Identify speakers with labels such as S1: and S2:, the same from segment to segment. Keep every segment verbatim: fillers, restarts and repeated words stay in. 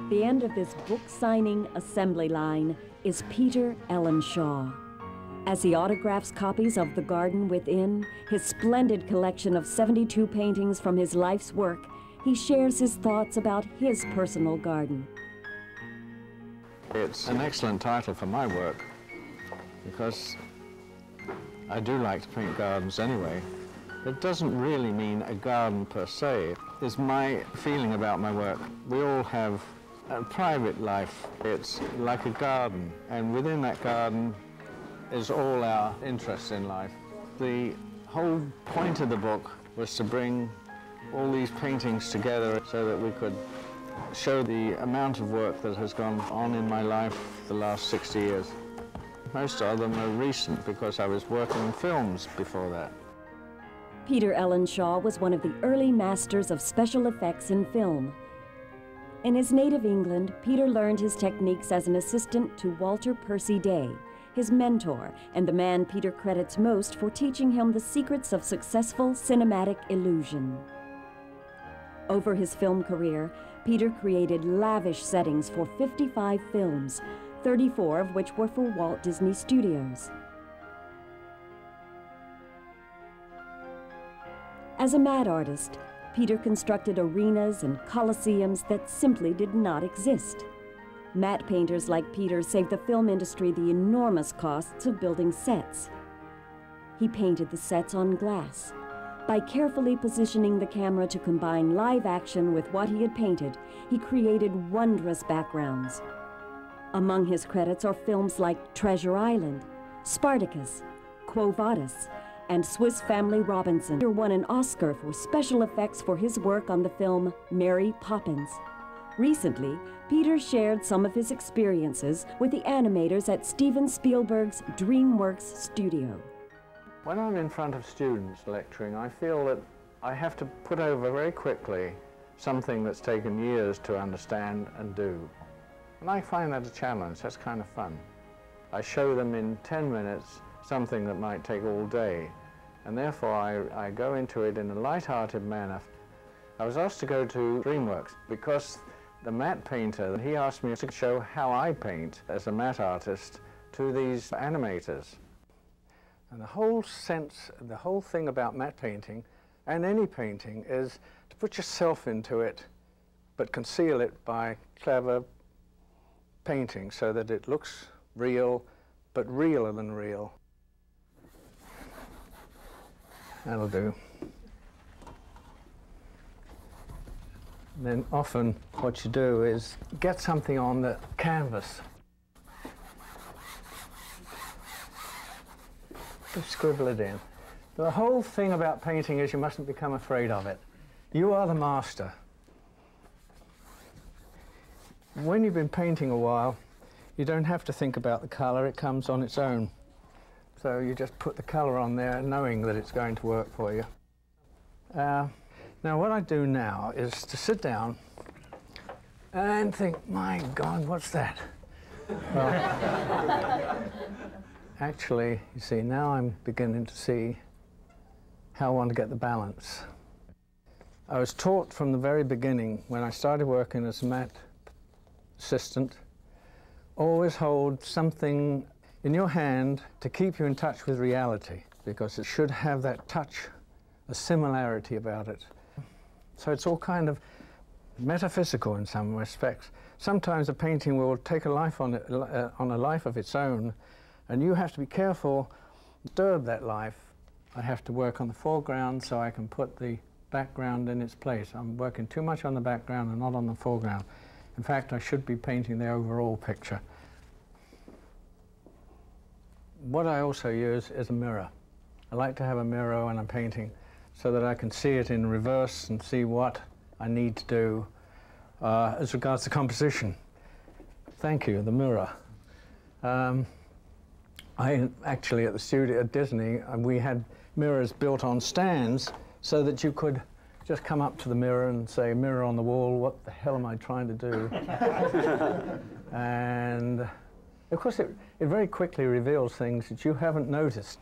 S1: the end of this book-signing assembly line is Peter Ellenshaw. As he autographs copies of The Garden Within, his splendid collection of seventy-two paintings from his life's work, he shares his thoughts about his personal garden.
S2: It's an excellent title for my work, because I do like to paint gardens anyway. It doesn't really mean a garden per se. It's my feeling about my work. We all have a private life. It's like a garden, and within that garden is all our interests in life. The whole point of the book was to bring all these paintings together so that we could show the amount of work that has gone on in my life the last sixty years. Most of them are recent because I was working in films before that.
S1: Peter Ellenshaw was one of the early masters of special effects in film. In his native England, Peter learned his techniques as an assistant to Walter Percy Day, his mentor, and the man Peter credits most for teaching him the secrets of successful cinematic illusion. Over his film career, Peter created lavish settings for fifty-five films, thirty-four of which were for Walt Disney Studios. As a matte artist, Peter constructed arenas and coliseums that simply did not exist. Matte painters like Peter saved the film industry the enormous costs of building sets. He painted the sets on glass. By carefully positioning the camera to combine live action with what he had painted, he created wondrous backgrounds. Among his credits are films like Treasure Island, Spartacus, Quo Vadis, and Swiss Family Robinson. Peter won an Oscar for special effects for his work on the film Mary Poppins. Recently, Peter shared some of his experiences with the animators at Steven Spielberg's DreamWorks studio.
S2: When I'm in front of students lecturing, I feel that I have to put over very quickly something that's taken years to understand and do. And I find that a challenge. That's kind of fun. I show them in ten minutes something that might take all day, and therefore I, I go into it in a light-hearted manner. I was asked to go to DreamWorks because the matte painter, he asked me to show how I paint as a matte artist to these animators. And the whole sense, the whole thing about matte painting, and any painting, is to put yourself into it, but conceal it by clever painting so that it looks real, but realer than real. That'll do. And then often what you do is get something on the canvas. Just scribble it in. The whole thing about painting is you mustn't become afraid of it. You are the master. When you've been painting a while, you don't have to think about the color, it comes on its own. So you just put the color on there knowing that it's going to work for you. Uh, now what I do now is to sit down and think, my God, what's that? Well, actually, you see, now I'm beginning to see how I want to get the balance. I was taught from the very beginning, when I started working as a matte assistant, always hold something in your hand to keep you in touch with reality, because it should have that touch, a similarity about it. So it's all kind of metaphysical in some respects. Sometimes a painting will take a life on, it, uh, on a life of its own, and you have to be careful to disturb that life. I have to work on the foreground so I can put the background in its place. I'm working too much on the background and not on the foreground. In fact, I should be painting the overall picture. What I also use is a mirror. I like to have a mirror when I'm painting so that I can see it in reverse and see what I need to do uh, as regards to composition. Thank you, the mirror. Um, I actually, at the studio at Disney, uh, we had mirrors built on stands so that you could just come up to the mirror and say, mirror on the wall, what the hell am I trying to do? And of course, it, it very quickly reveals things that you haven't noticed.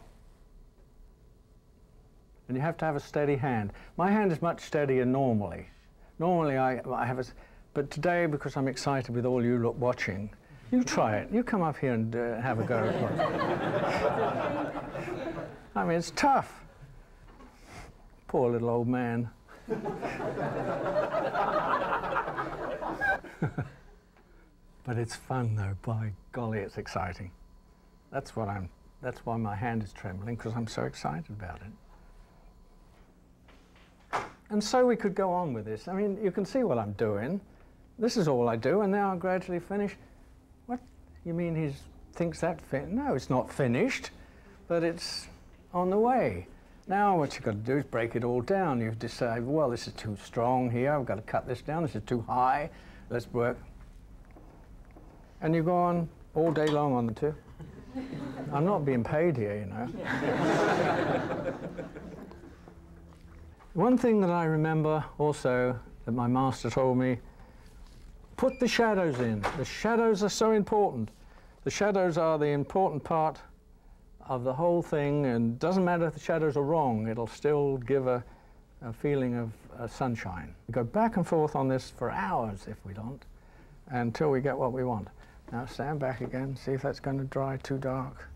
S2: And you have to have a steady hand. My hand is much steadier normally. Normally, I, I have a But today, because I'm excited with all you look watching, you try it. You come up here and uh, have a go at it. I mean, it's tough. Poor little old man. But it's fun, though. By golly, it's exciting. That's what I'm. That's why my hand is trembling, because I'm so excited about it. And so we could go on with this. I mean, you can see what I'm doing. This is all I do, and now I'll gradually finish. What? You mean he thinks that fin? No, it's not finished, but it's on the way. Now what you've got to do is break it all down. You've decided, well, this is too strong here. I've got to cut this down. This is too high. Let's work. And you go on all day long on the two. I'm not being paid here, you know. One thing that I remember also that my master told me, put the shadows in. The shadows are so important. The shadows are the important part of the whole thing, and it doesn't matter if the shadows are wrong, it'll still give a, a feeling of uh, sunshine. We go back and forth on this for hours if we don't, until we get what we want. Now stand back again, see if that's going to dry too dark.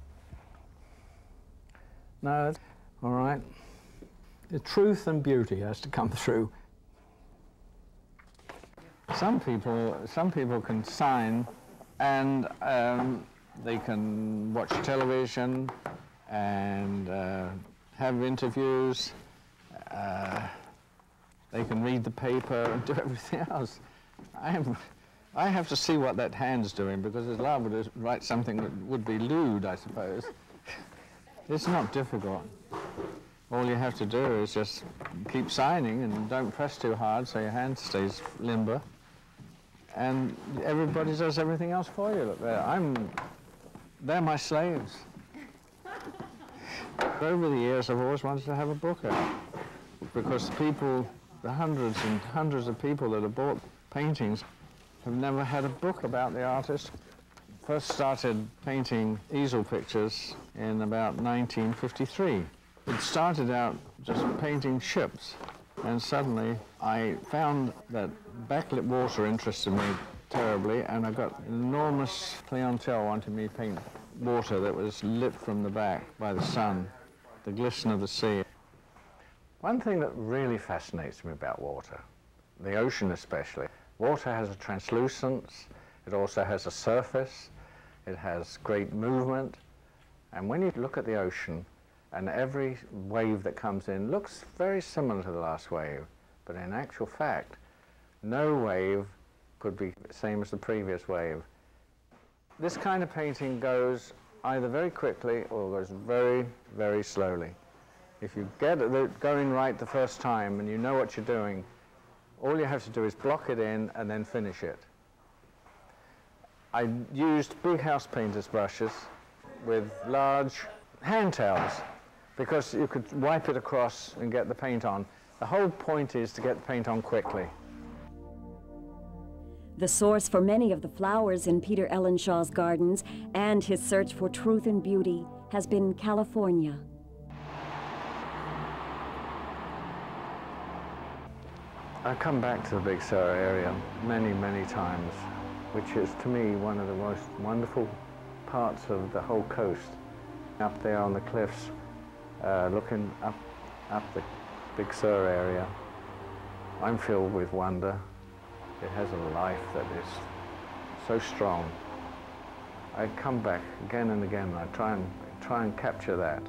S2: No, all right. The truth and beauty has to come through. Some people, some people can sign, and um, they can watch television and uh, have interviews. Uh, they can read the paper and do everything else. I am. I have to see what that hand's doing, because it's liable to write something that would be lewd, I suppose. It's not difficult. All you have to do is just keep signing and don't press too hard so your hand stays limber. And everybody does everything else for you. Look there. I'm, they're my slaves. Over the years, I've always wanted to have a book out, because people, the hundreds and hundreds of people that have bought paintings have never had a book about the artist. First started painting easel pictures in about nineteen fifty-three. It started out just painting ships, and suddenly I found that backlit water interested me terribly, and I got an enormous clientele wanting me to paint water that was lit from the back by the sun, the glisten of the sea. One thing that really fascinates me about water, the ocean especially, water has a translucence, it also has a surface, it has great movement, and when you look at the ocean, and every wave that comes in looks very similar to the last wave, but in actual fact, no wave could be the same as the previous wave. This kind of painting goes either very quickly or goes very, very slowly. If you get it going right the first time and you know what you're doing, all you have to do is block it in and then finish it. I used big house painter's brushes with large hand towels, because you could wipe it across and get the paint on. The whole point is to get the paint on quickly.
S1: The source for many of the flowers in Peter Ellenshaw's gardens and his search for truth and beauty has been California.
S2: I come back to the Big Sur area many, many times, which is to me one of the most wonderful parts of the whole coast. Up there on the cliffs, uh, looking up, up the Big Sur area, I'm filled with wonder. It has a life that is so strong. I come back again and again, and I try and, try and capture that.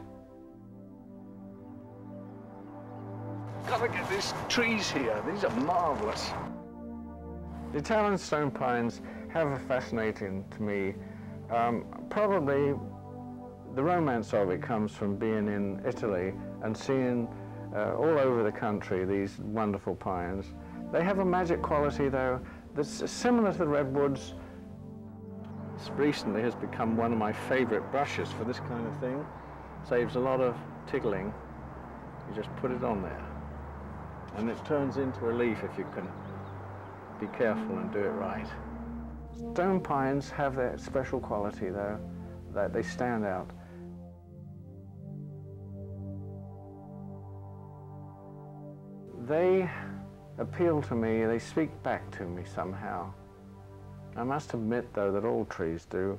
S2: Gotta get these trees here, these are marvelous. The Italian stone pines have a fascinating to me. Um, probably the romance of it comes from being in Italy and seeing uh, all over the country these wonderful pines. They have a magic quality, though, that's similar to the redwoods. This recently has become one of my favorite brushes for this kind of thing. Saves a lot of tickling. You just put it on there. And it turns into a leaf if you can be careful and do it right. Stone pines have that special quality, though, that they stand out. They appeal to me, they speak back to me somehow. I must admit, though, that all trees do.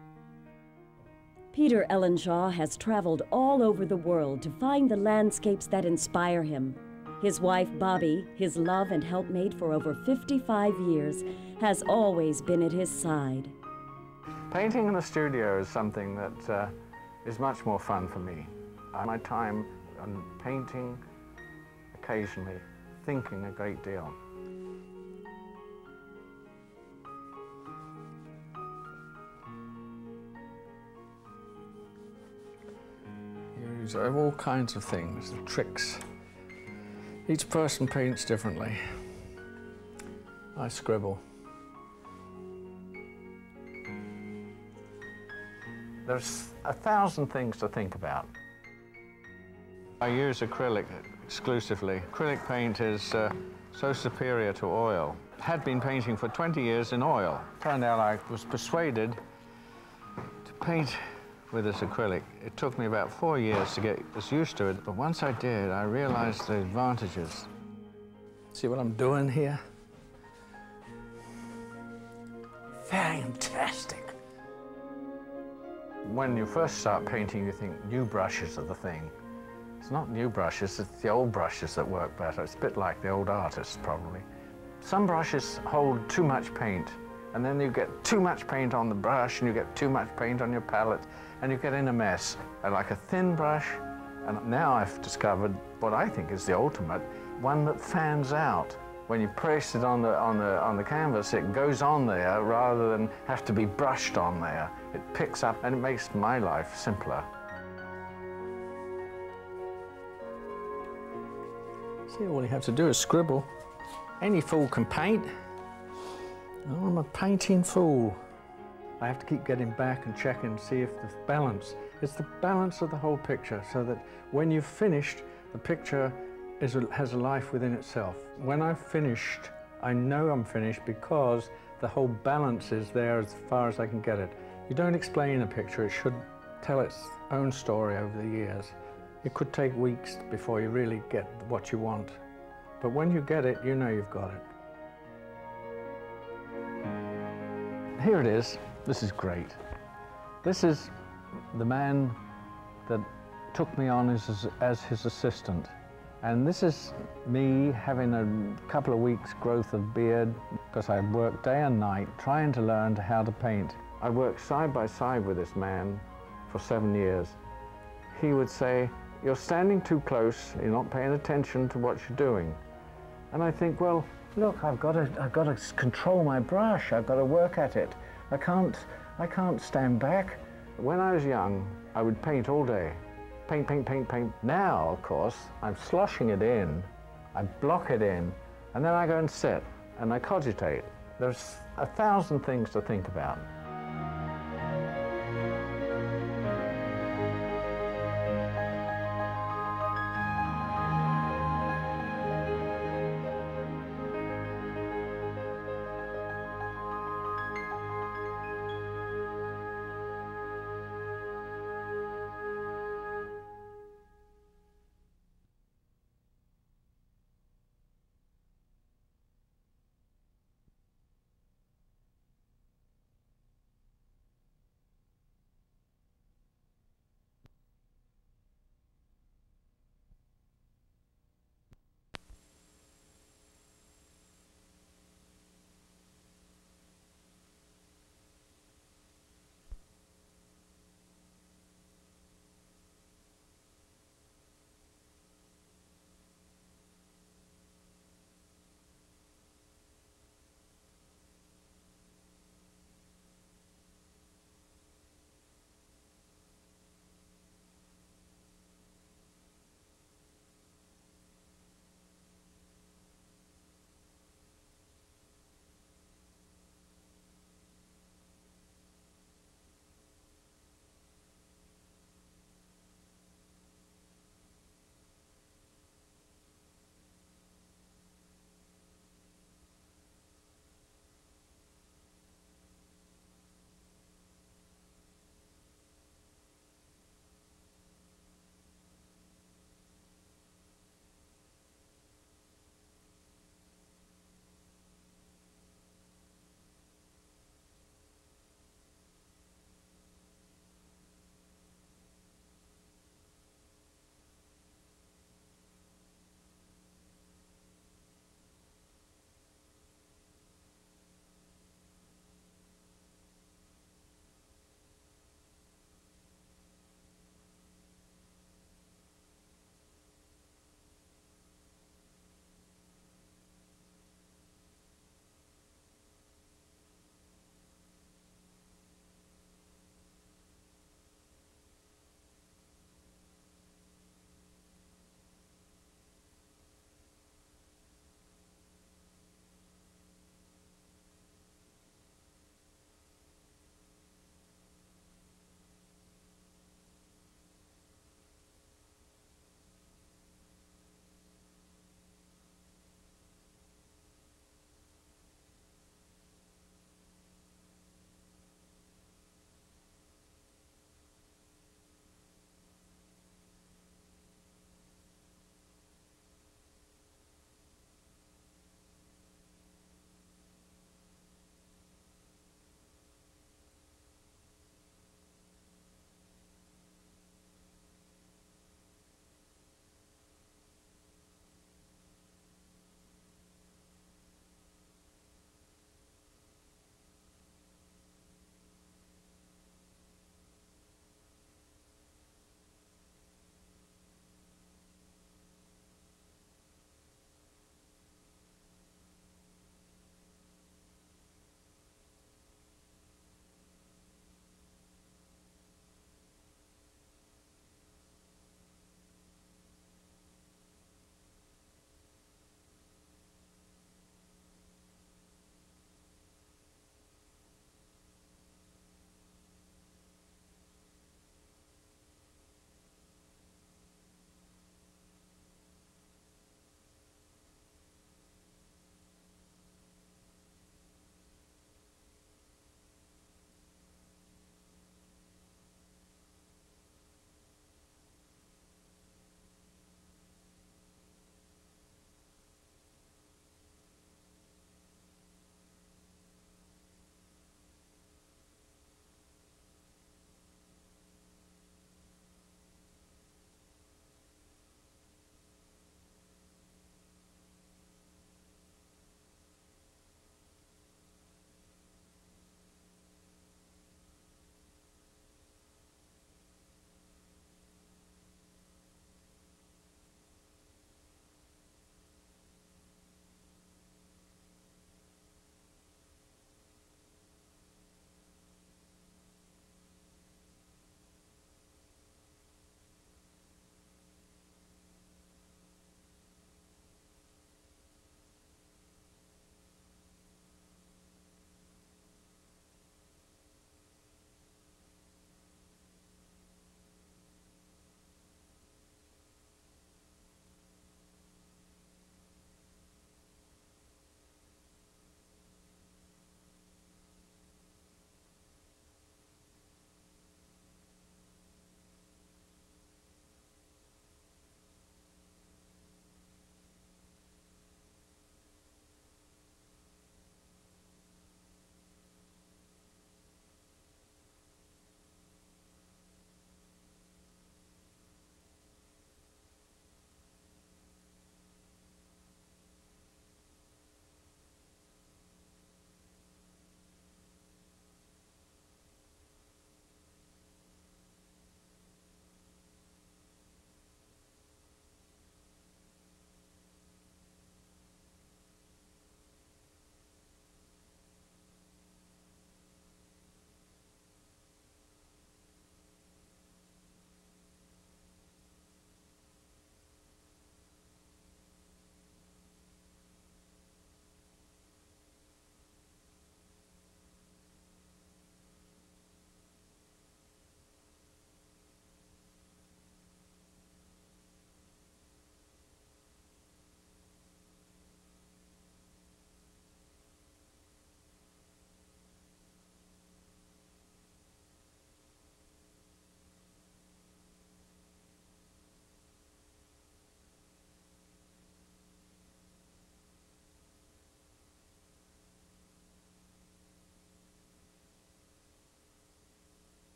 S1: Peter Ellenshaw has traveled all over the world to find the landscapes that inspire him. His wife, Bobby, his love and helpmate for over fifty-five years, has always been at his side.
S2: Painting in the studio is something that uh, is much more fun for me. I my time on painting, occasionally thinking a great deal. You use all kinds of things, tricks. Each person paints differently. I scribble. There's a thousand things to think about. I use acrylic exclusively. Acrylic paint is uh, so superior to oil. Had been painting for twenty years in oil. Turned out I was persuaded to paint with this acrylic. It took me about four years to get as used to it, but once I did, I realized the advantages. See what I'm doing here? Fantastic. When you first start painting, you think new brushes are the thing. It's not new brushes, it's the old brushes that work better. It's a bit like the old artists, probably. Some brushes hold too much paint, and then you get too much paint on the brush, and you get too much paint on your palette, and you get in a mess. I like a thin brush, and now I've discovered what I think is the ultimate, one that fans out. When you press it on the, on the, on the canvas, it goes on there rather than have to be brushed on there. It picks up, and it makes my life simpler. See, all you have to do is scribble. Any fool can paint. Oh, I'm a painting fool. I have to keep getting back and checking to see if the balance, it's the balance of the whole picture, so that when you've finished, the picture is a, has a life within itself. When I've finished, I know I'm finished because the whole balance is there as far as I can get it. You don't explain a picture, it should tell its own story over the years. It could take weeks before you really get what you want. But when you get it, you know you've got it. Here it is. This is great. This is the man that took me on as, as his assistant. And this is me having a couple of weeks growth of beard because I worked day and night trying to learn how to paint. I worked side by side with this man for seven years. He would say, "You're standing too close, you're not paying attention to what you're doing." And I think, well, look, I've got to, I've got to control my brush, I've got to work at it. I can't, I can't stand back. When I was young, I would paint all day. Paint, paint, paint, paint. Now, of course, I'm sloshing it in, I block it in, and then I go and sit, and I cogitate. There's a thousand things to think about.